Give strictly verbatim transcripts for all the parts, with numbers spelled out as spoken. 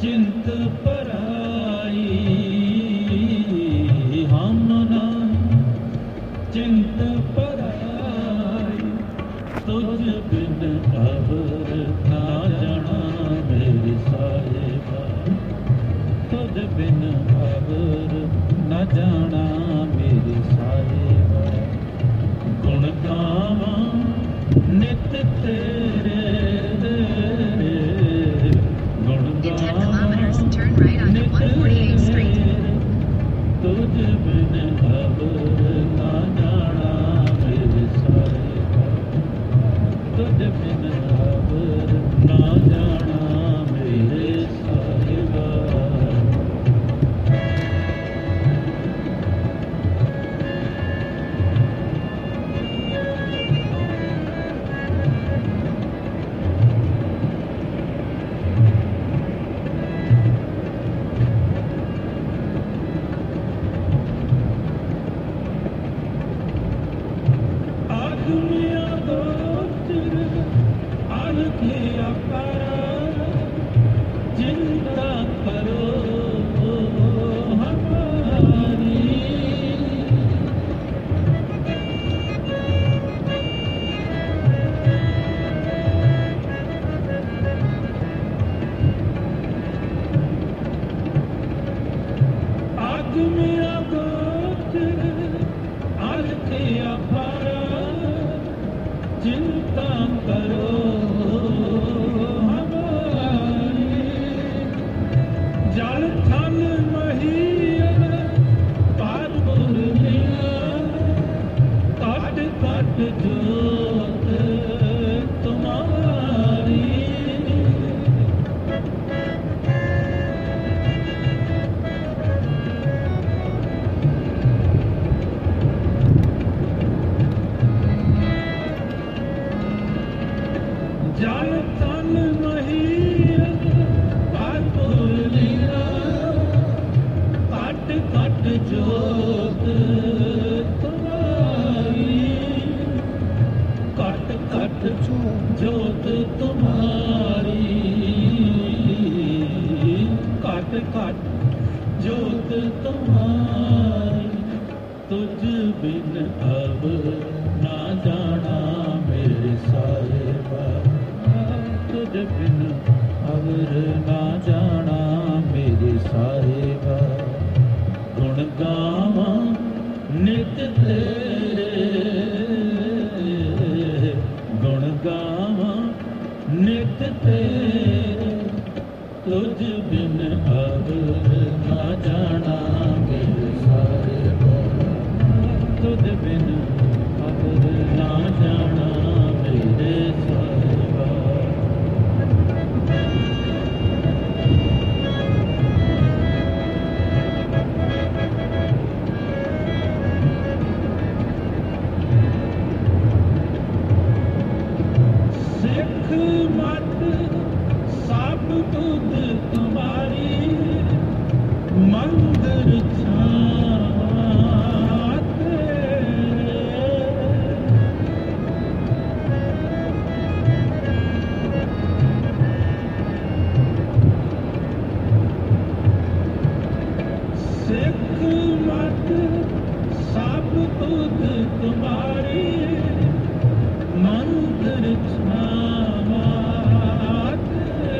चिंत पराई हम ना चिंत पराई तुझ बिन अवर ना जाना मेरे साहिबा तुझ बिन अवर ना जाना मेरे साहिबा गुण गावा नित तेरे गुण गावा नित तेरे तुझ बिन अवर ना जाना मेरे साहिबा तुझ बिन अवर ना जाना मेरे साहिबा चिंता करो हमारी आज मेरा दोस्त आज किया पारा चिंता करो जल थल महीन पार पुरलिया कट कट जोत तुम्हारी जल थल महीन पार पुरलिया कट कट जोत तुम्हारी कट कट जोत तुम्हारी कट कट जोत तुम्हारी तुझ बिन अब ना जाना मेरे साहिबा तुझ बिन अवर ना जाना मेरे साहिबा गुण गावा नित तेरे गुण गावा नित तेरे तुझ बिन अवर ना जाना मेरे साहिबा तुझ बिन अवर ना जाना मेरे साहिबा सिख मत सब तुझ तुम्हारी मंदिर छाते सिख मत सब तुझ तुम्हारी मंदिर छाते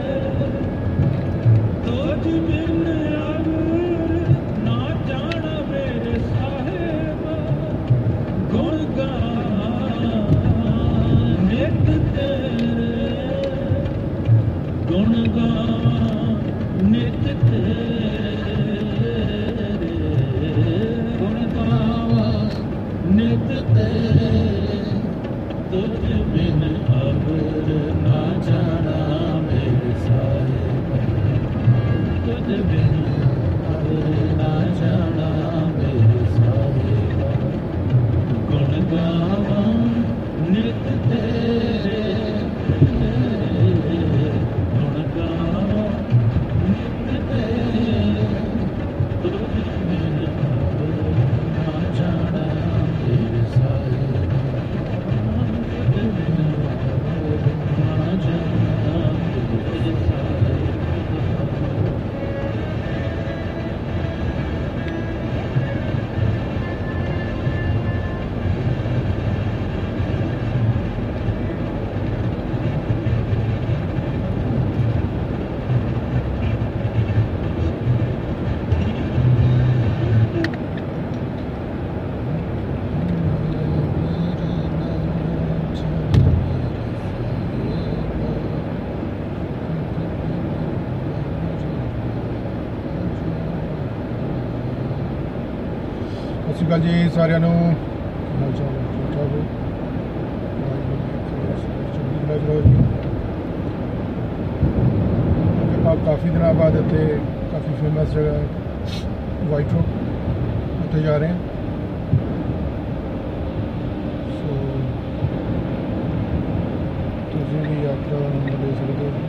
तुझ बिन अवर ना जाना मेरे साहिबा गुण गावा नित तेरे गुण गावा नित तेरे गुण गावा नित तेरे तुझ बिन अवर ना जाना मेरे साहिबा तुझ बिन अवर ना जाना मेरे साहिबा गुण गावा नित तेरे गुण गावा नित तेरे तुझ बिन अवर ना जाना मेरे साहिबा तुझ बिन अवर ना जाना मेरे साहिबा ਸ਼੍ਰੀ ਅਕਾਲ ਜੀ ਸਾਰਿਆਂ ਨੂੰ। ਕੀ ਹਾਲ ਚਾਲ ਹੈ? ਠੀਕ ਠਾਕ ਹੋ? ਚੰਗੀ ਤਰ੍ਹਾਂ ਜੀ। ਆਪਾਂ ਕਾਫੀ ਦਿਨਾਂ ਬਾਅਦ ਇੱਥੇ ਕਾਫੀ ਫੇਮਸ ਜਗ੍ਹਾ ਹੈ ਵਾਈਟ ਰੋਕ, ਉੱਥੇ ਜਾ ਰਹੇ ਹਾਂ। ਸੋ ਤੁਸੀਂ ਵੀ ਯਾਤਰਾ ਦੇ ਸਕਦੇ ਹੋ।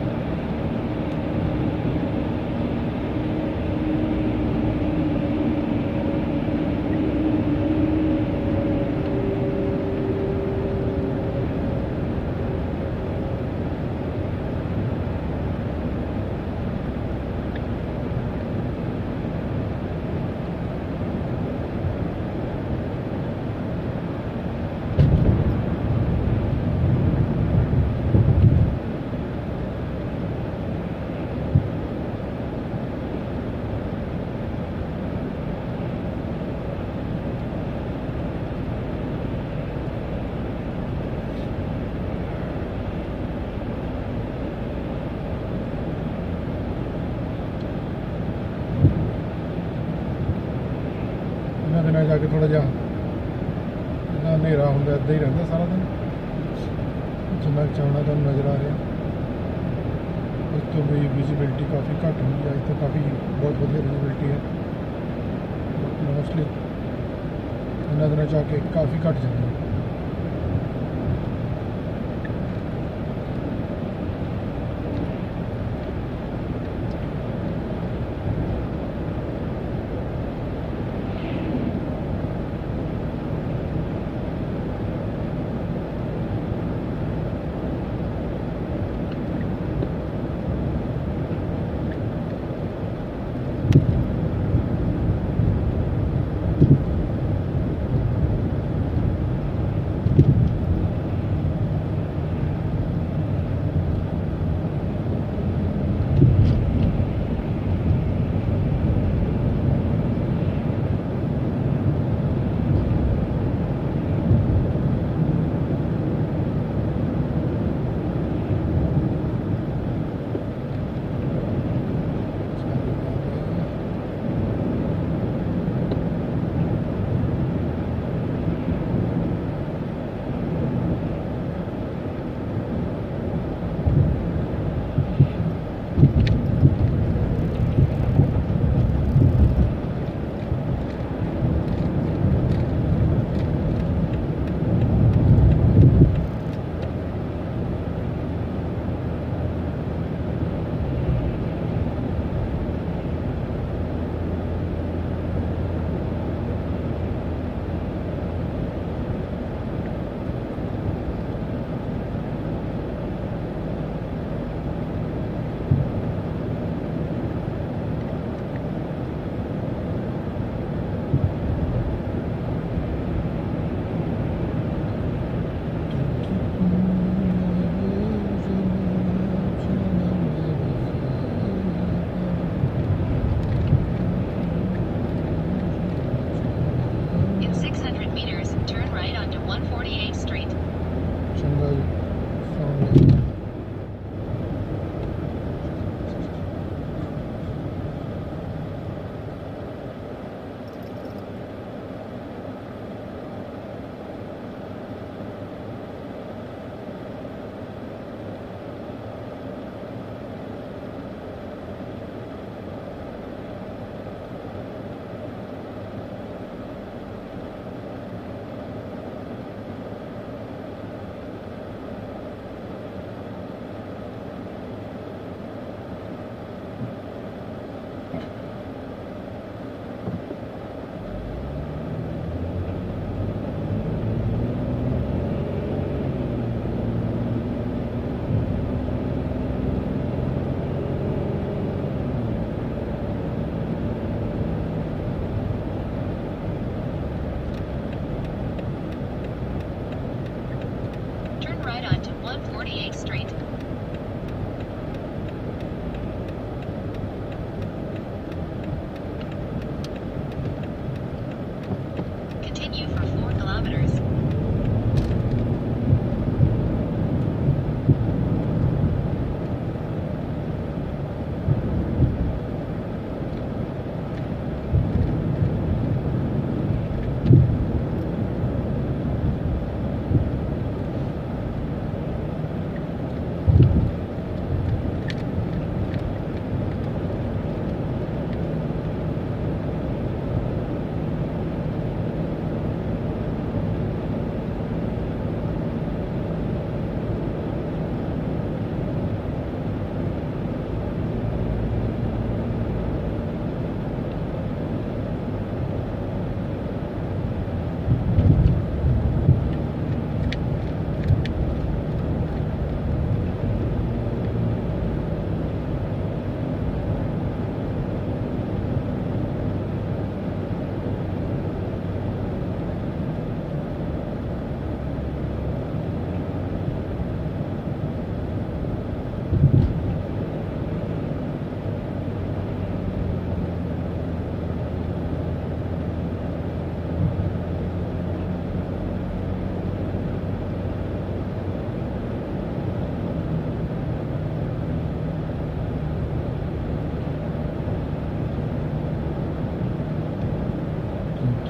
ਦਿਨਾਂ ਜਾ ਕੇ ਥੋੜ੍ਹਾ ਜਿਹਾ ਇਹਦਾ ਹਨੇਰਾ ਹੁੰਦਾ, ਇੱਦਾਂ ਹੀ ਰਹਿੰਦਾ ਸਾਰਾ ਦਿਨ। ਜਿੰਨਾ ਚਾਹਣਾ ਤੁਹਾਨੂੰ ਨਜ਼ਰ ਆ ਰਿਹਾ, ਉਸ ਤੋਂ ਵੀ ਵਿਜ਼ੀਬਿਲਿਟੀ ਕਾਫੀ ਘੱਟ ਹੁੰਦੀ ਹੈ। ਅੱਜ ਤਾਂ ਕਾਫੀ ਬਹੁਤ ਵਧੀਆ ਵਿਜ਼ੀਬਿਲਿਟੀ ਹੈ, ਮੋਸਟਲੀ ਇਹਨਾਂ ਦਿਨਾਂ ਜਾ ਕੇ ਕਾਫੀ ਘੱਟ ਜਾਂਦੀ ਹੈ। ਚੰਗਾ ਜੀ,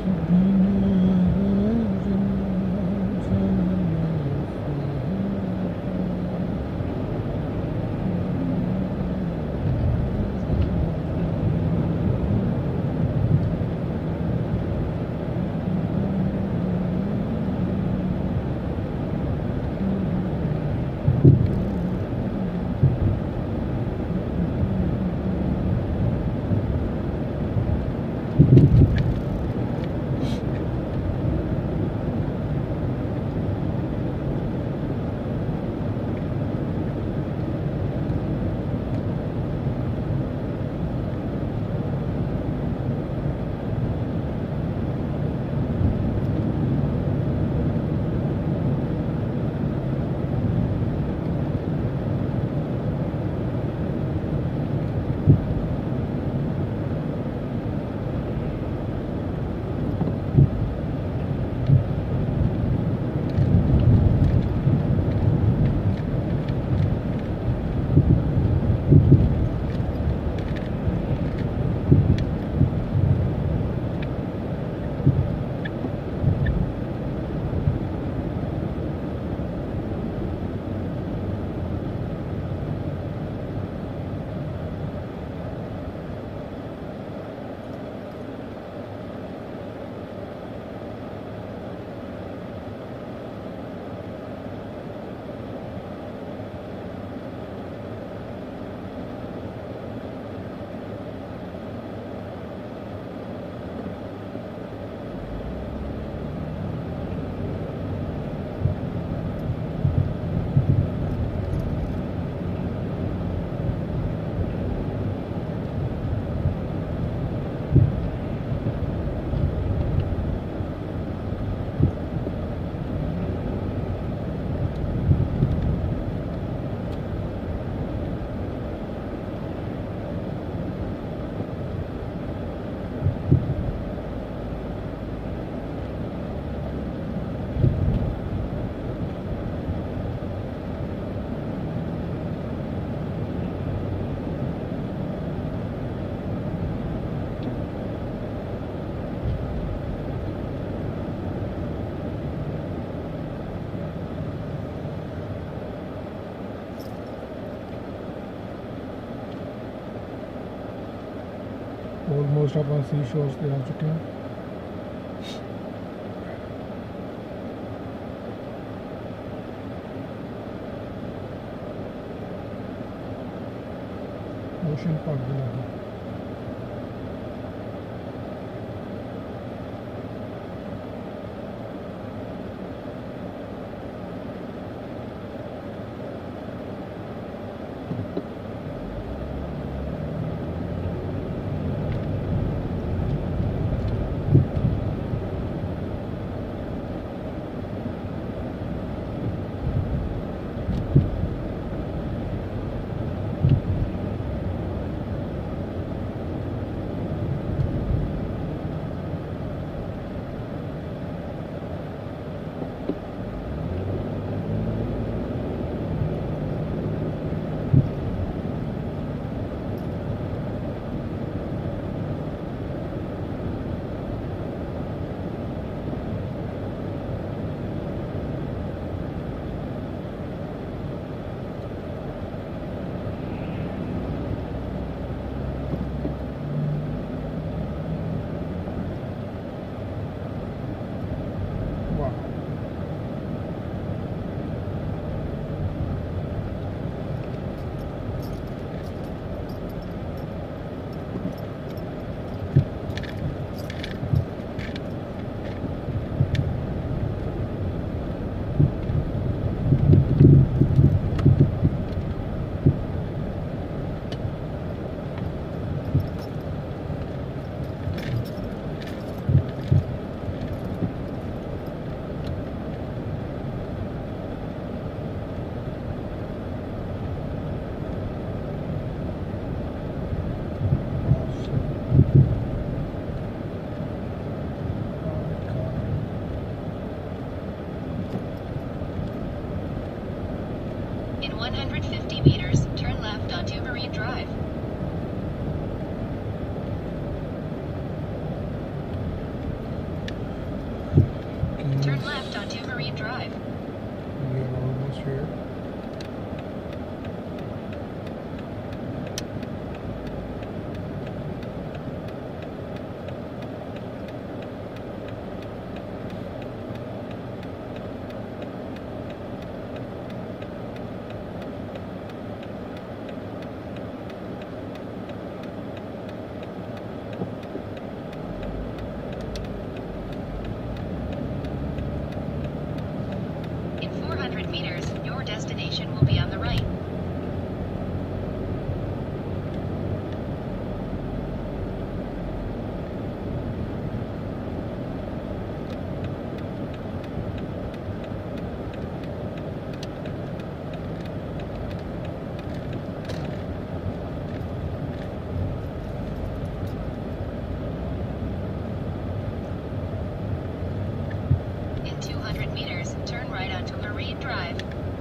ऑलमोस्ट ਆਪਾਂ सी शोर्स ਤੇ ਆ ਚੁੱਕੇ ਹਾਂ। ओशन पार्क ਦੇ ਲਾਗੇ छः meters, your destination will be on the right. In two hundred meters, turn right onto Marine Drive.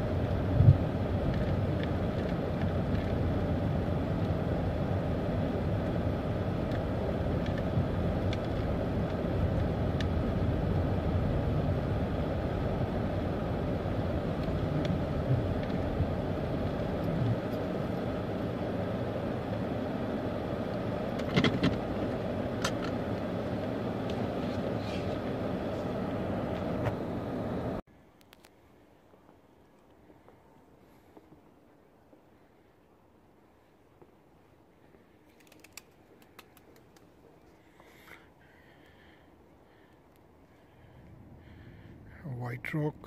White Rock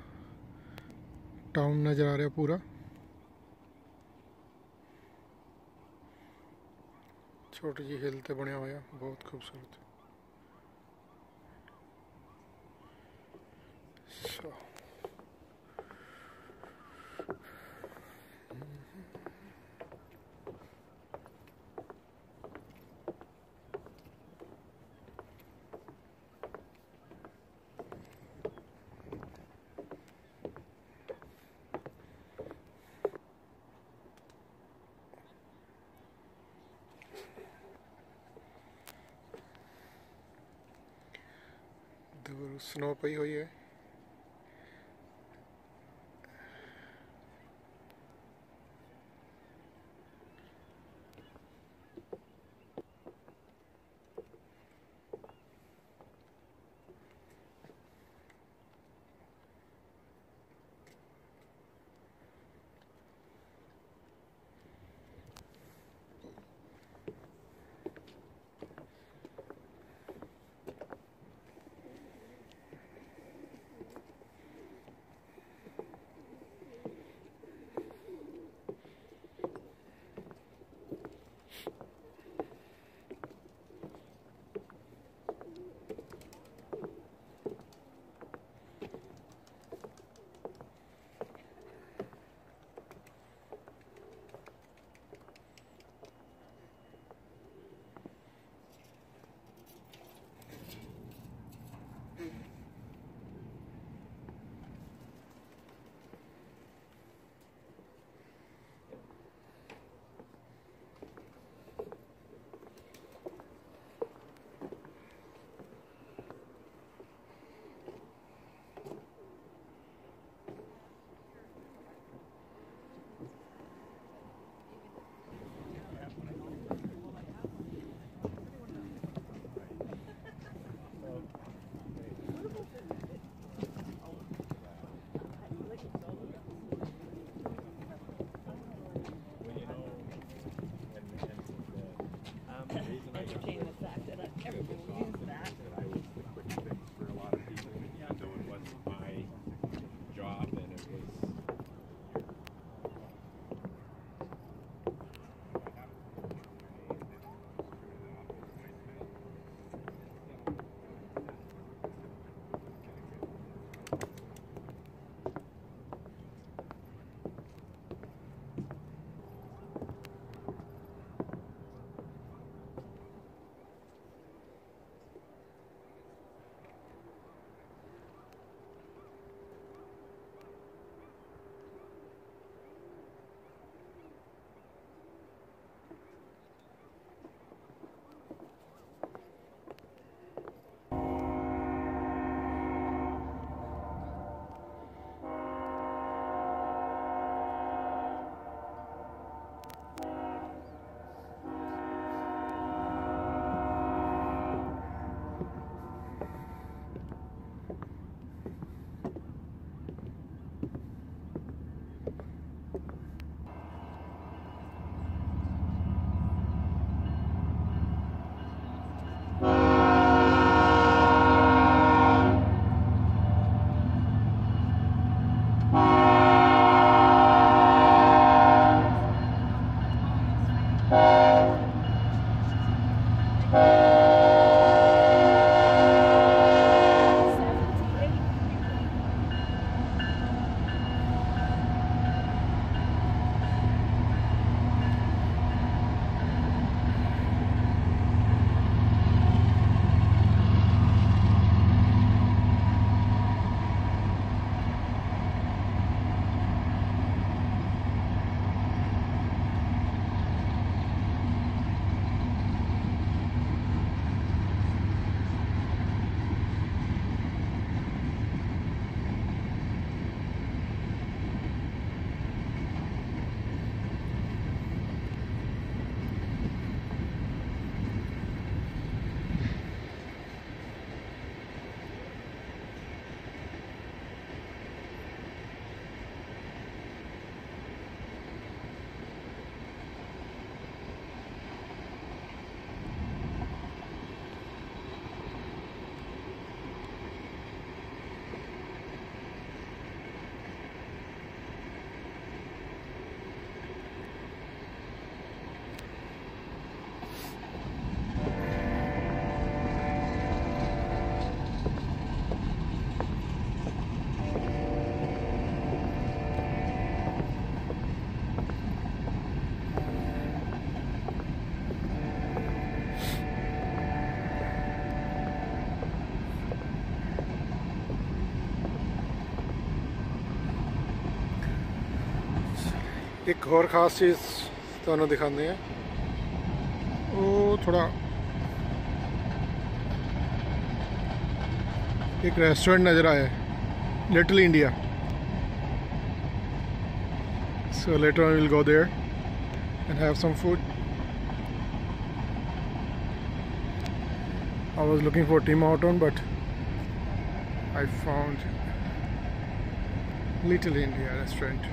town नज़र आ रहा पूरा, छोटी जी हिल ते बनया होया, बहुत खूबसूरत। so. दूर स्नो पई हुई है। एक और ख़ास चीज़ ਤੁਹਾਨੂੰ ਦਿਖਾਉਂਦੇ ਆ ਉਹ ਥੋੜਾ एक रेस्टोरेंट नज़र आया है Little India so later on we'll go there and have some food. I was looking for Tim Horton but I found Little India restaurant.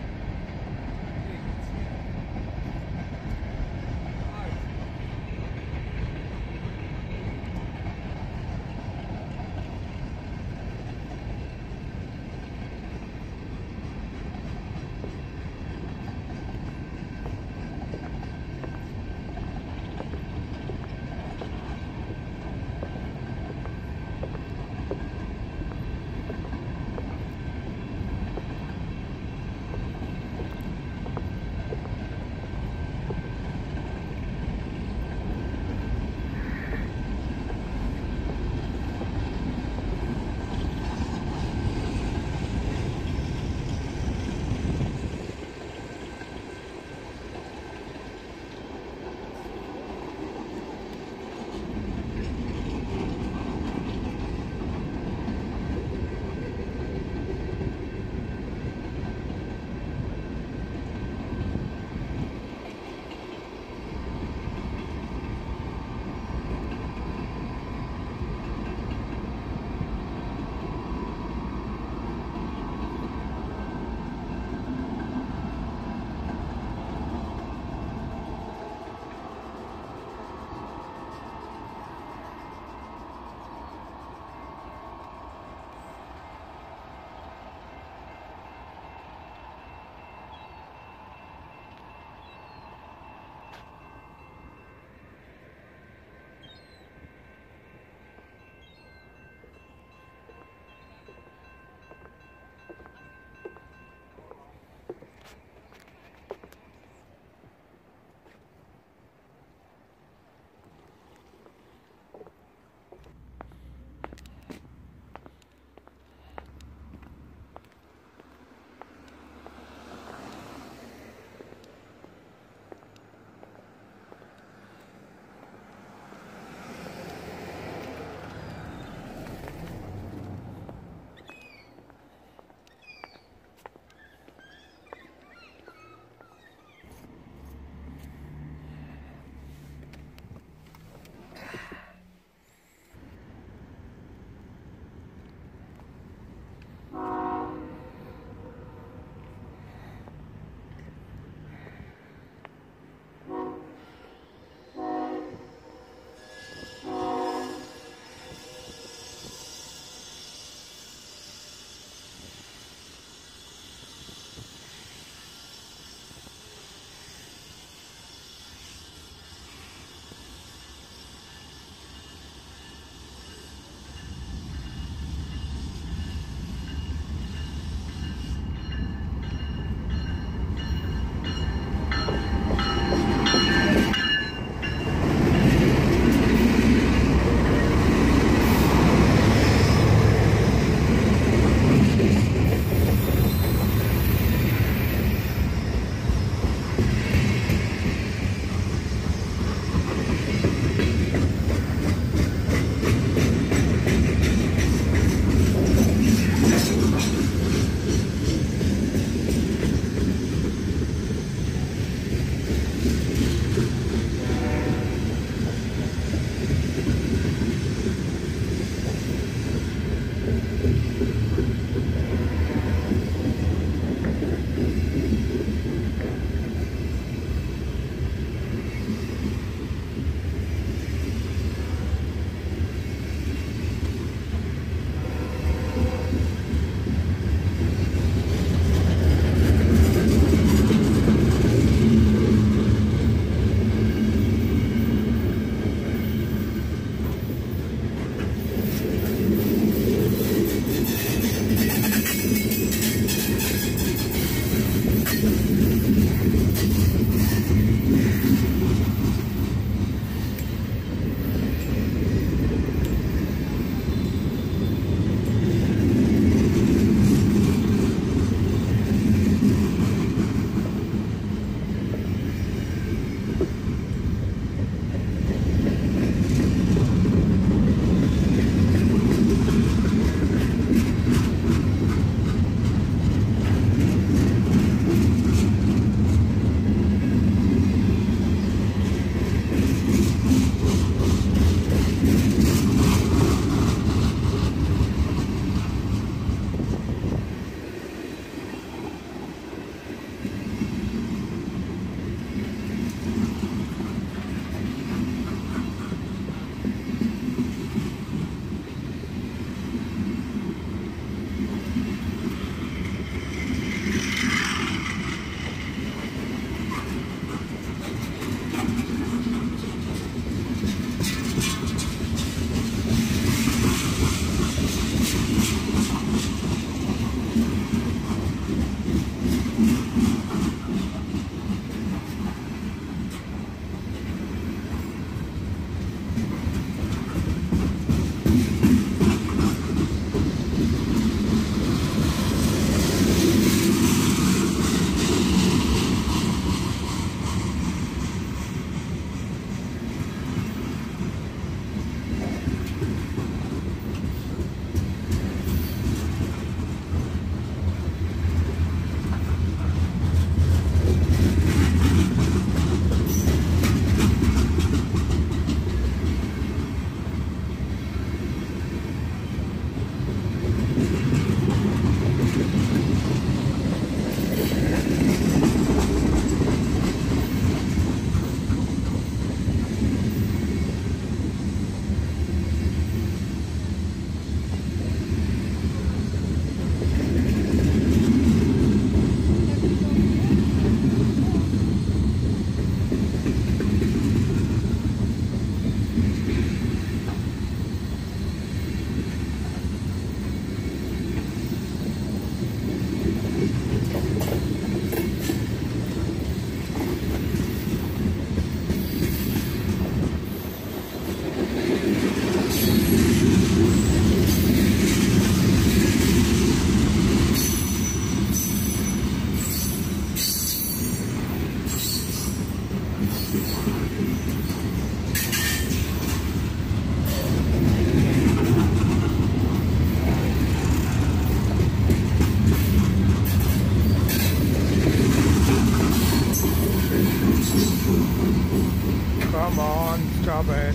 on, stop it.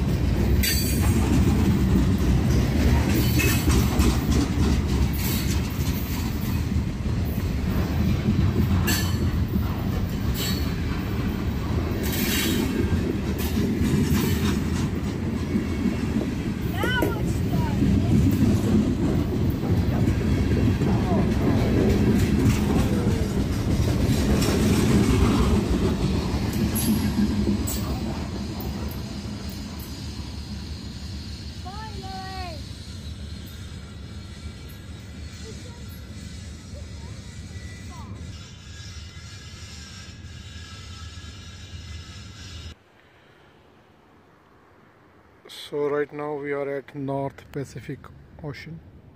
So right now we are at Noth Pacific Ocean,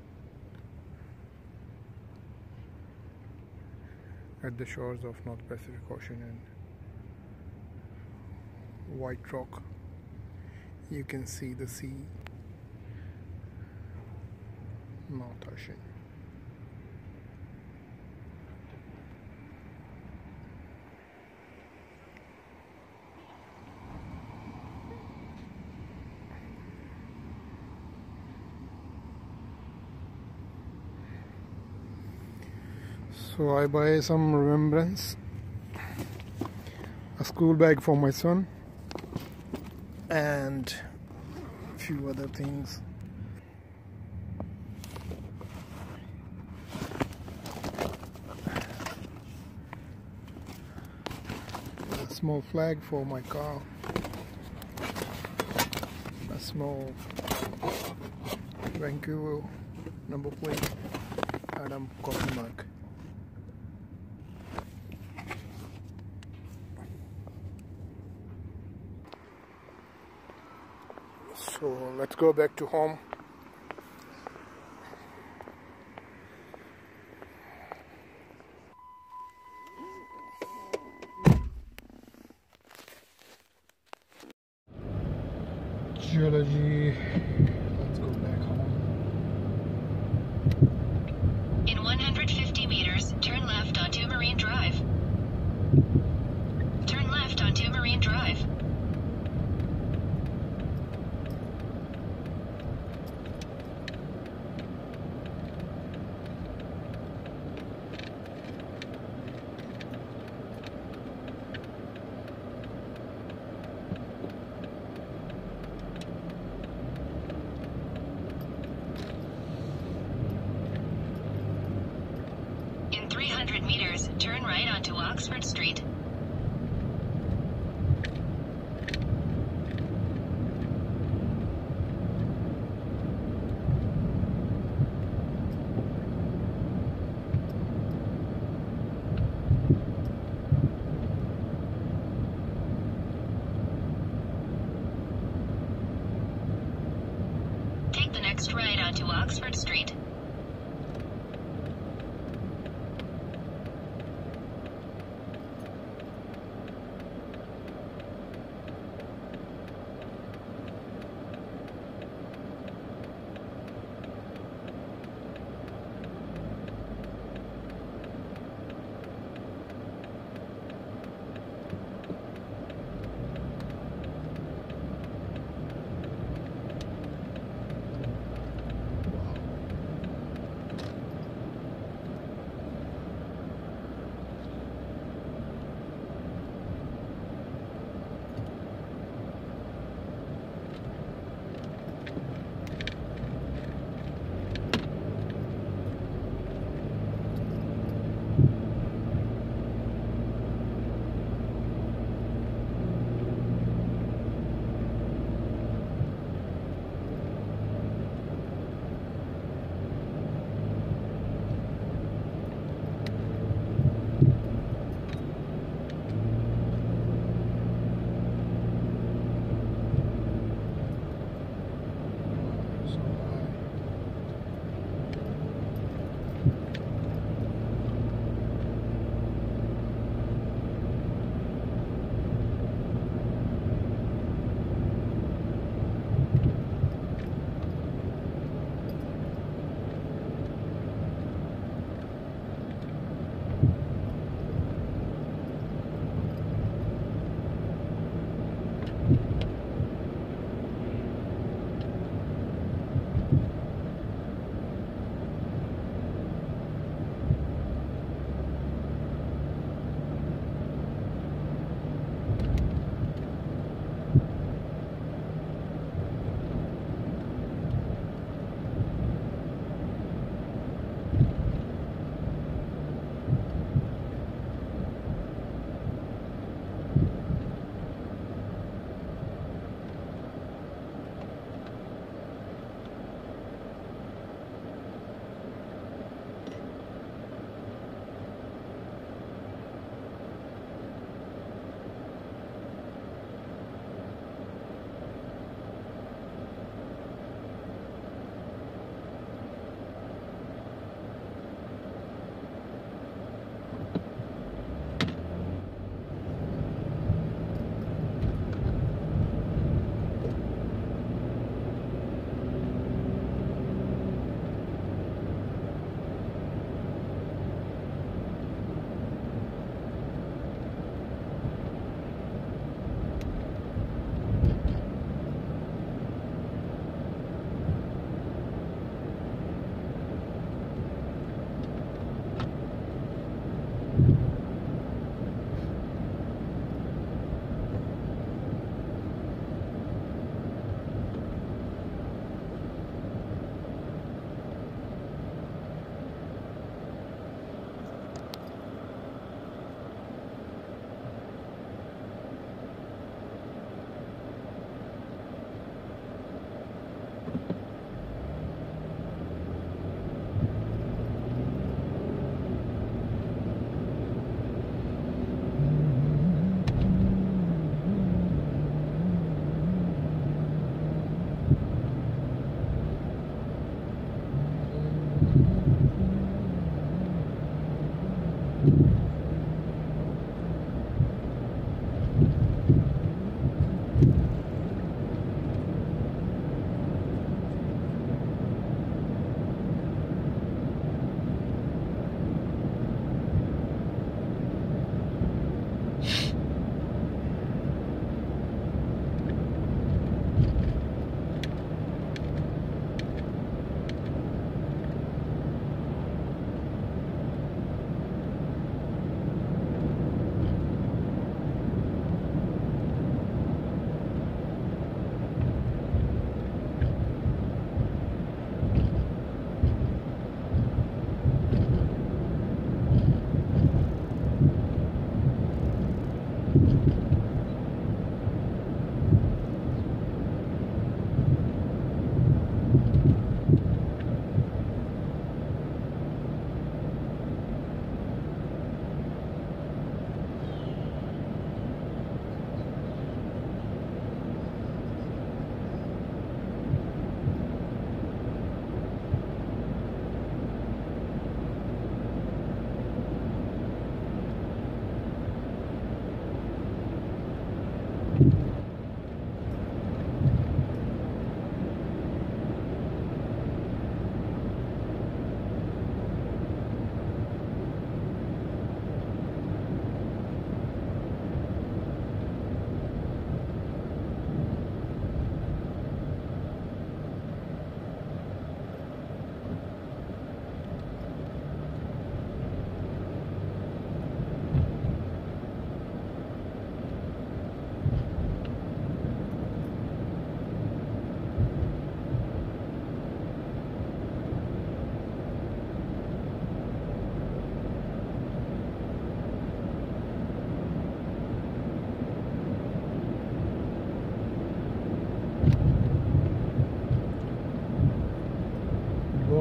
at the shores of Noth Pacific Ocean and White Rock. You can see the sea, North Ocean. So I buy some remembrance, a school bag for my son, and a few other things. A small flag for my car, a small Vancouver number plate, and a coffee mug. So let's go back to home. Geology. Let's go back home. In one hundred fifty meters, turn left onto Marine Drive. Turn left onto Marine Drive. three hundred meters, turn right onto Oxford Street. Take the next right onto Oxford Street.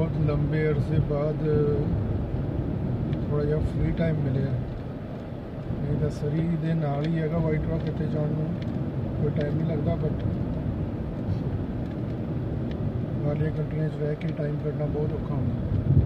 बहुत लंबे अरसे बाद थोड़ा जिहा free time मिले, नहीं तो सरी दे नाल ही हैगा वाइट रॉक, इत्थे जाण नूं कोई टाइम नहीं लगता, बट वालिया कंट्रियां च रह के टाइम कड्ढना बहुत औखा होंदा।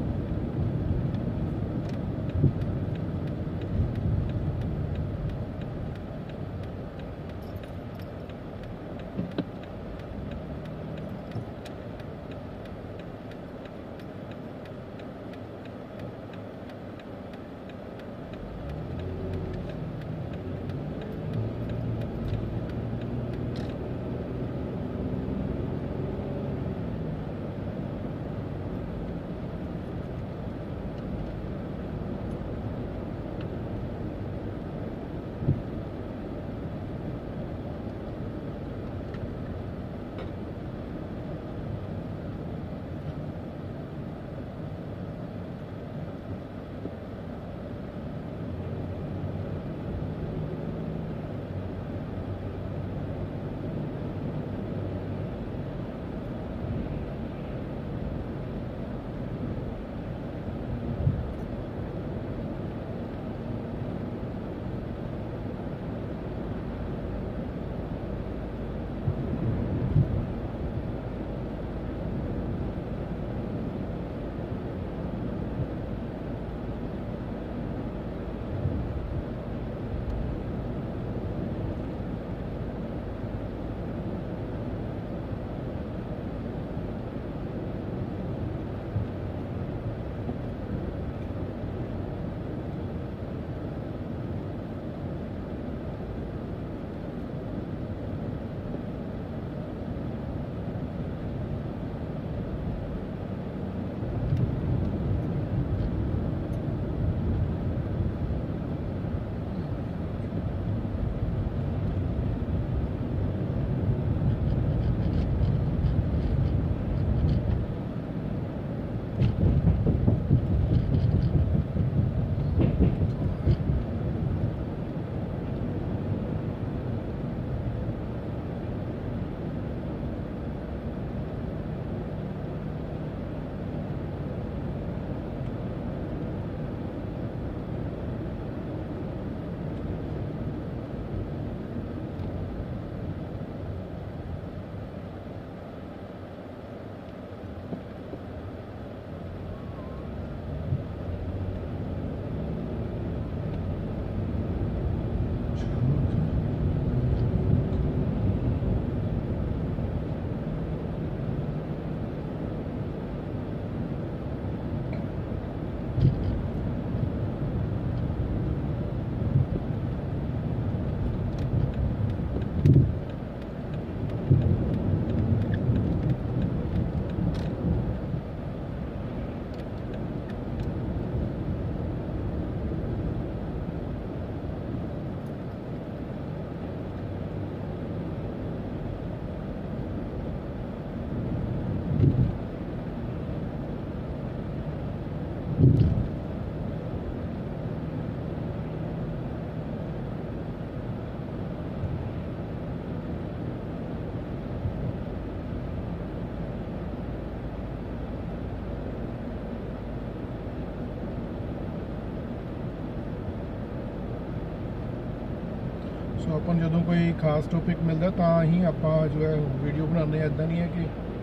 सो अपन जो कोई खास टॉपिक मिलता तो ही आप जो है वीडियो बनाने, इदा नहीं है कि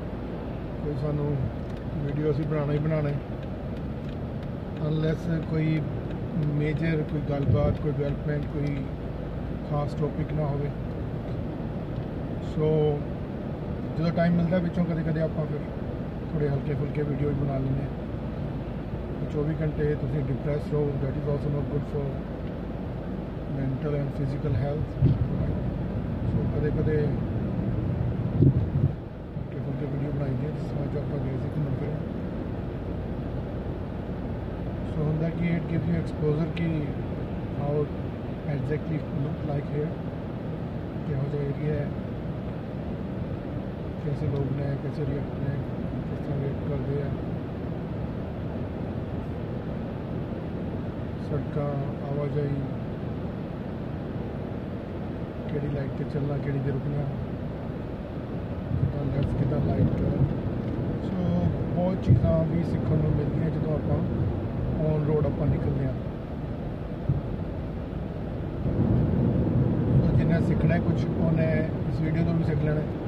कोई सानू वीडियो असी बनाना ही बनाना है, अनलैस कोई मेजर कोई गलबात, कोई डेवलपमेंट, कोई खास टॉपिक ना हो। सो जो टाइम मिलता पिछों कदे कदे आप फिर थोड़े हल्के फुल्के वीडियो भी बना लेंगे। चौबीस घंटे तुम डिप्रैस रहो, that is also not good for mental and physical health. So कदे कदे हल्के फुल्के वीडियो बनाई दी जिस तरह जो आप गए थे घूमन फिरन। सो होंगे कि इट गिव्स यू एक्सपोजर कि how exactly look like here, कहो जो एरिया है, कैसे लोग ने कैसे रिएक्ट ने किस तरह रिएक्ट करते हैं, सड़क आवाजाही, केड़ी लाइट पर चलना, केड़ी दे रुकना, कितना लेफ्ट कितना लाइट का। सो ਬਹੁਤ ਚੀਜ਼ਾਂ ਵੀ ਸਿੱਖਣ ਨੂੰ ਮਿਲਦੀਆਂ ਜਦੋਂ ਆਪਾਂ ਔਨ ਰੋਡ ਆਪਾਂ ਨਿਕਲਦੇ ਹਾਂ। ਸੋ ਜਿੰਨਾ ਸਿੱਖਣਾ ਕੁਝ ਉਹਨੇ ਇਸ ਵੀਡੀਓ ਤੋਂ ਵੀ ਸਿੱਖ ਲੈਣਾ।